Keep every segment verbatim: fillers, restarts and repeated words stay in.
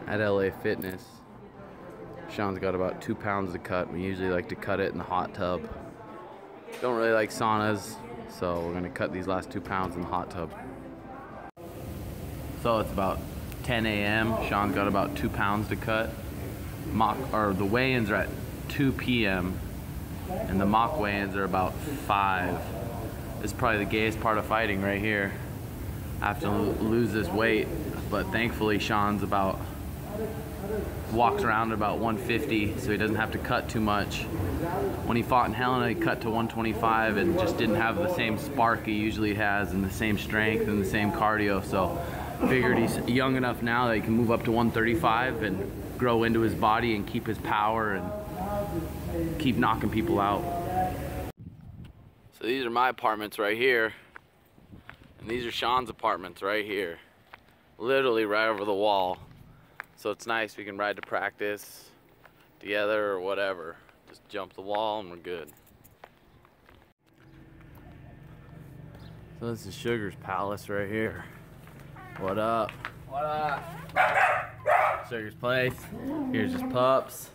at L A Fitness. Sean's got about two pounds to cut. We usually like to cut it in the hot tub. Don't really like saunas, so we're gonna cut these last two pounds in the hot tub. So it's about ten A M Sean's got about two pounds to cut. Mock, or the weigh-ins are at two P M and the mock weigh-ins are about five. It's probably the gayest part of fighting right here. I have to lose this weight, but thankfully Sean's about, walks around at about one fifty, so he doesn't have to cut too much. When he fought in Helena, he cut to one twenty-five and just didn't have the same spark he usually has, and the same strength and the same cardio, so figured he's young enough now that he can move up to one thirty-five and grow into his body and keep his power and keep knocking people out. So these are my apartments right here, and these are Sean's apartments right here, literally right over the wall. So it's nice, we can ride to practice together or whatever. Just jump the wall and we're good. So this is Sugar's Palace right here. What up? What up? Sugar's place. Here's his pups.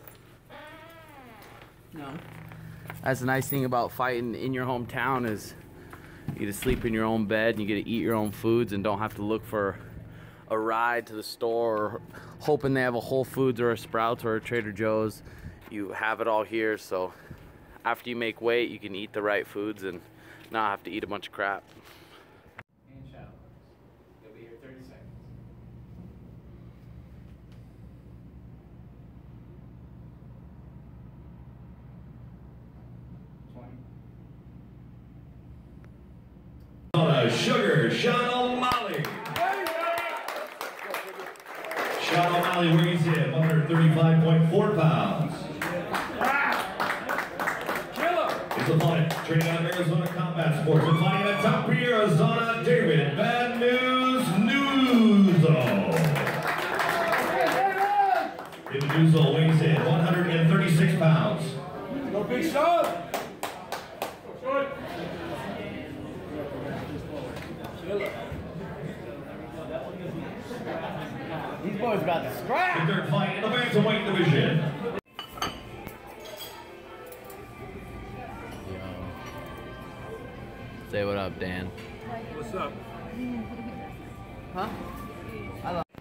No. That's the nice thing about fighting in your hometown is you get to sleep in your own bed and you get to eat your own foods and don't have to look for a ride to the store or hoping they have a Whole Foods or a Sprouts or a Trader Joe's. You have it all here, so after you make weight you can eat the right foods and not have to eat a bunch of crap. And shadow. You'll be here thirty seconds. twenty. Sugar, Sean O'Malley. Sean O'Malley weighs in one thirty-five point four pounds. His opponent, training out of Arizona Combat Sports, and fighting at top of Arizona, David Bad News Nuzzo. David Nuzzo weighs in one thirty-six pounds. Go Big Sean! These boys about to scrap! The third fight in the bantamweight division. Yo. Say what up, Dan. What's up? Huh? I love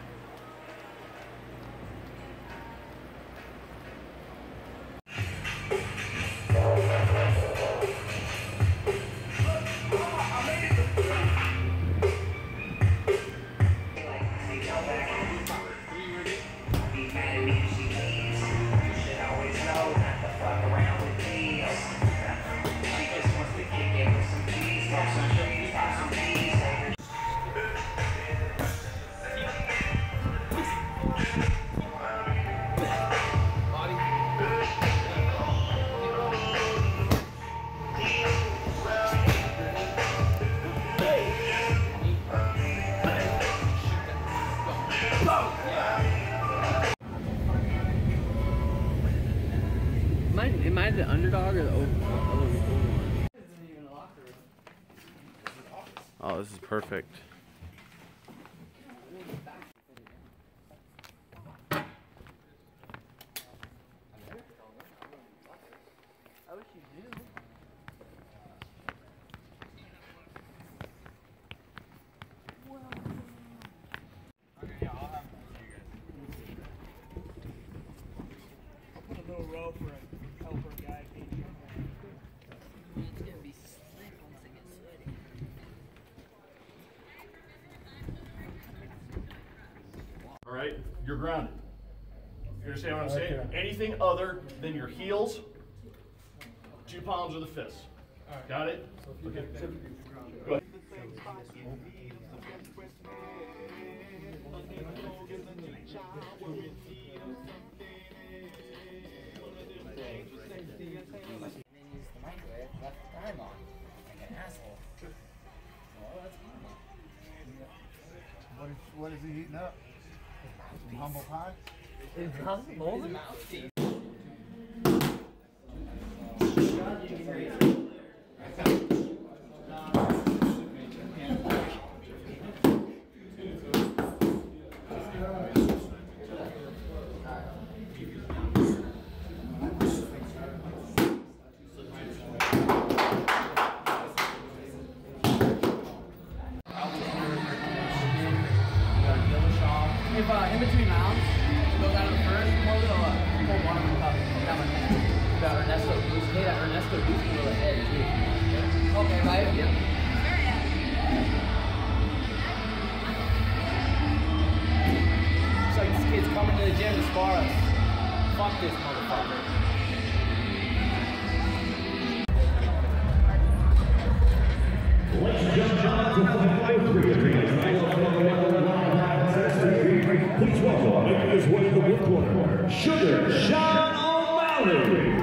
Am I the underdog or the over one? Oh, this is perfect. I wish you knew. Okay, yeah, I'll have one for you guys. I'll put a little row for a helper guy. It's gonna be slick once it gets sweaty. All right, you're grounded. You understand what I'm saying? Okay. Anything other than your heels, two palms or the fists. Right. Got it? Okay. Go ahead. Time on, like an asshole. Well, that's What is, what is he heating up? Some humble pie? Is humble mouthpiece. just a reasonable head too. Okay, right? Yep. It's like this kid's coming to the gym to spar us. Fuck this motherfucker. Ladies and gentlemen, please welcome, making his way to the wood corner, Sugar Sean O'Malley.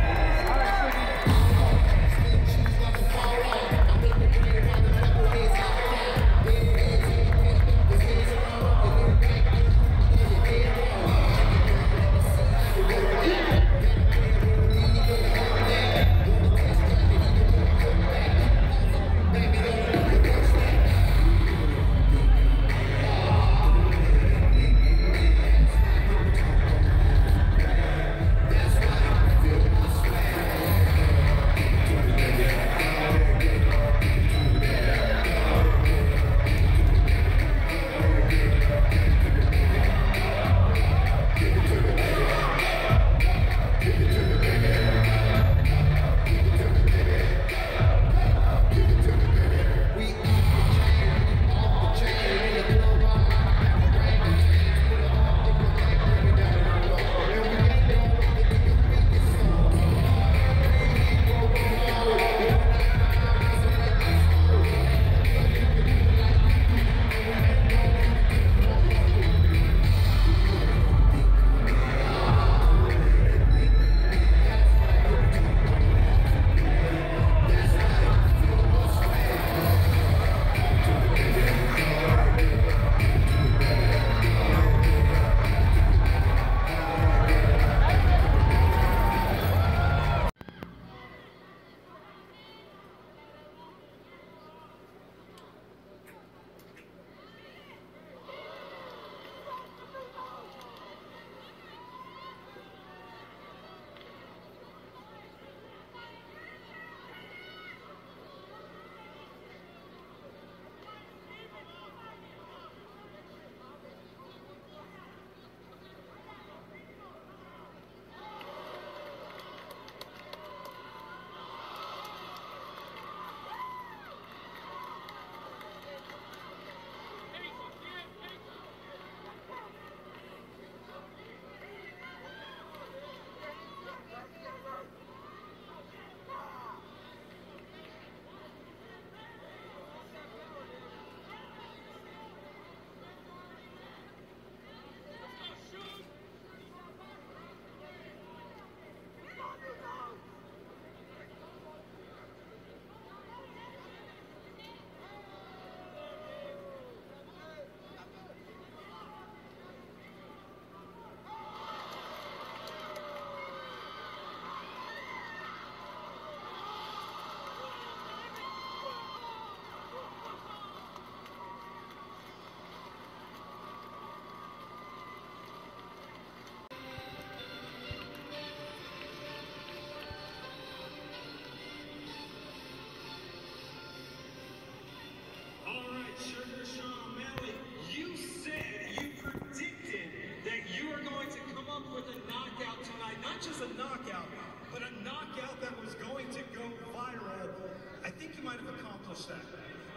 Sugar Sean O'Malley, you said, you predicted that you were going to come up with a knockout tonight. Not just a knockout, but a knockout that was going to go viral. I think you might have accomplished that.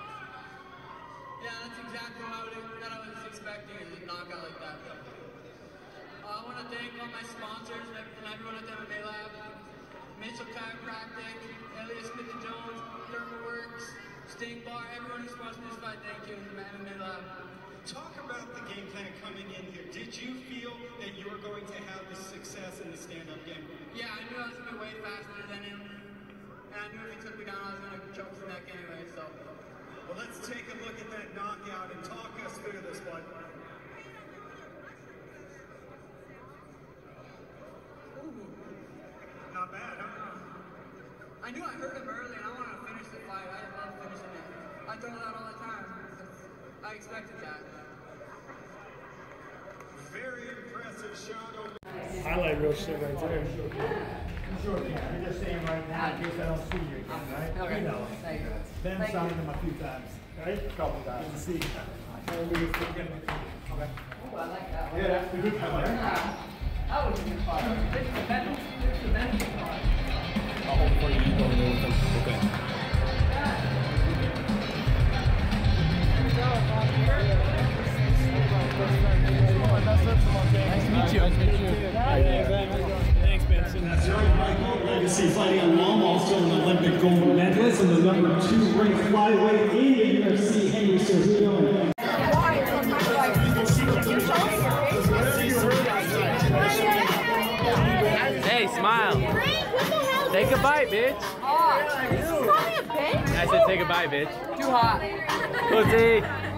Yeah, that's exactly what I, would, what I was expecting, is a knockout like that. Uh, I want to thank all my sponsors and everyone at the M M A Lab. Mitchell Chiropractic, Elias Smith and Jones, Thermalworks, Sting Bar, everyone who sponsored this fight, thank you, and the M M A Lab. Talk about the game plan coming in here. Did you feel that you were going to have the success in the stand-up game? Yeah, I knew I was going to be way faster than him. And I knew if he took me down, I was going to choke his neck anyway, so. Well, let's take a look at that knockout and talk us through this one. Ooh. Not bad, huh? I knew I hurt him early, and I wanted to finish the fight. I love finishing it. I throw that all the time. I expected that. Very impressive, Sean. Highlight real shit right there. Sure thing. You're just saying right now in case I don't see you again, right? Okay. You know. Thank you. Ben Thank signed you. him a few times, right? A couple times. Good to see you. Okay. Ooh, I like that one. Yeah, that's a good highlight. That was a good fight. This is the bench. This is the bench fight. I'll hold for you. C fighting on Long, also an Olympic gold medalist, and the number two ranked flyweight in the U F C, Henry Cejudo. Hey, smile. Take a bite, bitch. Oh, you call me a bitch? I said take a bite, bitch. Too hot. Pussy.